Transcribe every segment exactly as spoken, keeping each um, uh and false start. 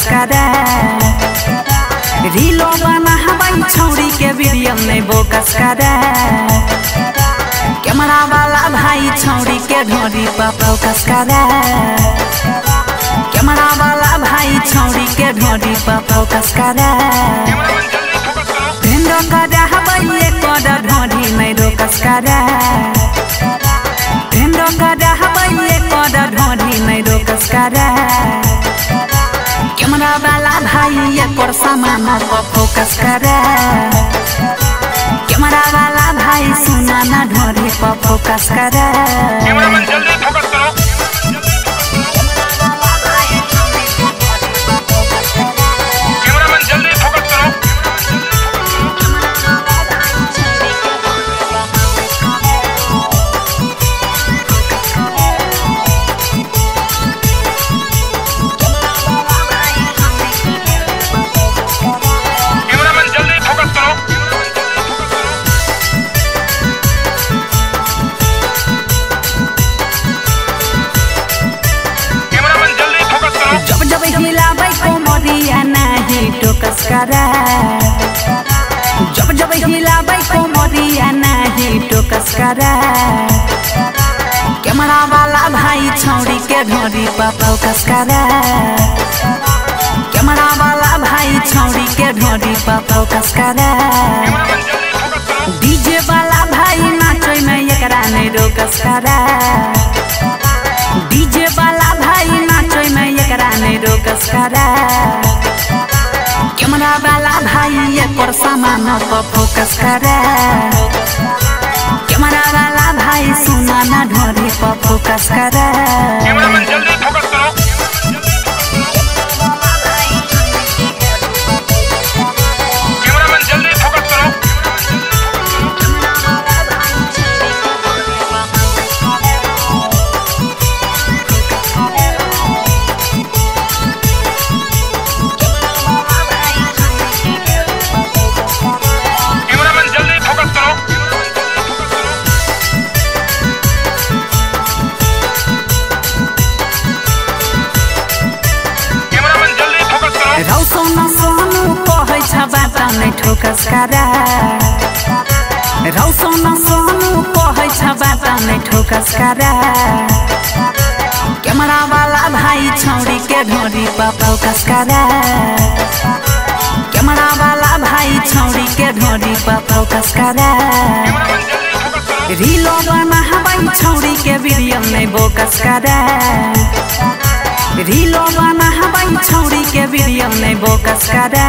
करे रीलो बनाबई छौरी के वीडियो में बोकस करे कैमरा वाला भाई छौरी के ढोरी पर फोकस करे कैमरा वाला भाई छौरी के ढोरी पर फोकस करे ढेंडो करे हबई एक ढोरी में रोकस करे ढेंडो करे हबई एक ढोरी में रोकस करे कैमरा वाला भाई एक और सामान पर फोकस करे कैमरा वाला भाई सुना ना ढोरी पर फोकस करे कैमरामैन जल्दी फोकस करो। कैमरामैन जल्दी फोकस करो। कैमरामैन जल्दी फोकस करो। कैमरामैन जल्दी फोकस करो। जब जब हिलाबै कोमरिया नहीं टोकस करे जब जब हिलाबै कोमरिया नहीं टोकस करे कैमरा वाला भाई छौरी के ढोरी पर फोकस करे कैमरा वाला भाई छौरी के ढोरी पर फोकस करे कैमरामैन जल्दी फोकस करो। डीजे वाला भाई नाचै में एकरा नहीं रोकस करे डीजे वाला भाई नाचै में एकरा नहीं रोकस करे कैमरा वाला भाई एक और सामान पर फोकस करे कैमरा वाला भाई सुना ना ढोरी पर फोकस करे कैमरामैन जल्दी फोकस करो। कैमरामैन जल्दी फोकस करो। कैमरामैन जल्दी फोकस करो। कैमरामैन जल्दी फोकस करो। रौसो न सोनू कहै छ बात नहीं ठोकस करे रौसो न सोनू कहै छ बात नहीं ठोकस करे कैमरा वाला भाई छौरी के ढोरी पर फोकस करे कैमरा वाला भाई छौरी के ढोरी पर फोकस करे कैमरामैन जल्दी फोकस करो। रीलो बनाबई छौरी के वीडियो में बोकस करे रीलो बनाबई छौरी के वीडियो में बोकस करे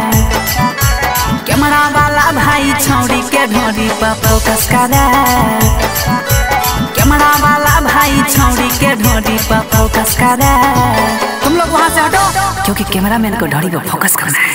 कैमरा वाला भाई छौरी के ढोरी पर फोकस करे कैमरा वाला भाई छौरी के ढोरी पर फोकस करे तुम लोग वहां से हटो क्योंकि कैमरामैन को ढोरी पर फोकस करना है।